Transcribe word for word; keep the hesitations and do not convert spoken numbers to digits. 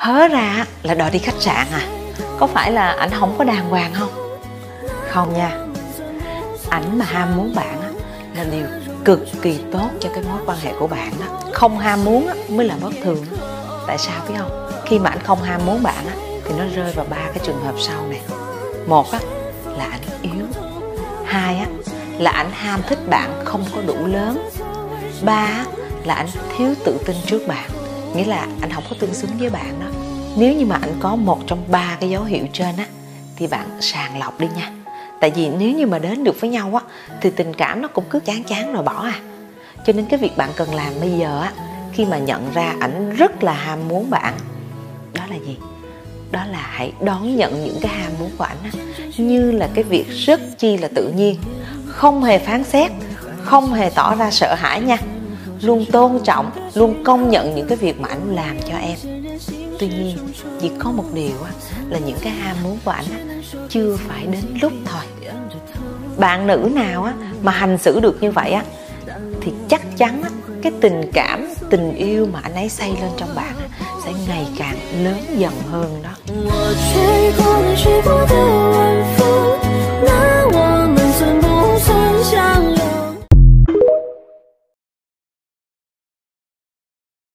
Hớ ra là đòi đi khách sạn à? Có phải là ảnh không có đàng hoàng không? Không nha, ảnh mà ham muốn bạn á là điều cực kỳ tốt cho cái mối quan hệ của bạn đó. Không ham muốn á mới là bất thường. Tại sao biết không? Khi mà ảnh không ham muốn bạn á thì nó rơi vào ba cái trường hợp sau này. Một á là ảnh yếu, hai á là ảnh ham thích bạn không có đủ lớn, ba á là ảnh thiếu tự tin trước bạn, nghĩa là ảnh không có tương xứng với bạn đó. Nếu như mà ảnh có một trong ba cái dấu hiệu trên á thì bạn sàng lọc đi nha. Tại vì nếu như mà đến được với nhau á thì tình cảm nó cũng cứ chán chán rồi bỏ à. Cho nên cái việc bạn cần làm bây giờ á, khi mà nhận ra ảnh rất là ham muốn bạn, đó là gì? Đó là hãy đón nhận những cái ham muốn của ảnh á như là cái việc rất chi là tự nhiên, không hề phán xét, không hề tỏ ra sợ hãi nha. Luôn tôn trọng, luôn công nhận những cái việc mà ảnh làm cho em. Tuy nhiên, chỉ có một điều á, là những cái ham muốn của ảnh á, chưa phải đến lúc thôi. Bạn nữ nào á, mà hành xử được như vậy á, thì chắc chắn á, cái tình cảm, tình yêu mà anh ấy xây lên trong bạn á, sẽ ngày càng lớn dần hơn đó.